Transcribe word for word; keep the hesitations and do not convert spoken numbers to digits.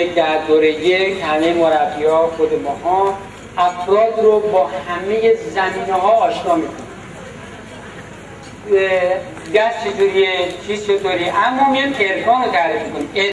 یک در دوره یک همه مربی‌ها خود ماها افراد رو با همه زمینه‌ها آشنا می‌کنیم. دست چطوریه، چیز چطوریه، اما میان ارکان رو تعریف می‌کنیم.